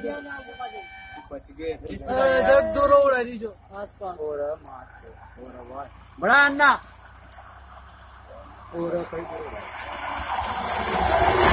बच गए। दो रोड है जो आस पास बड़ा अन्ना और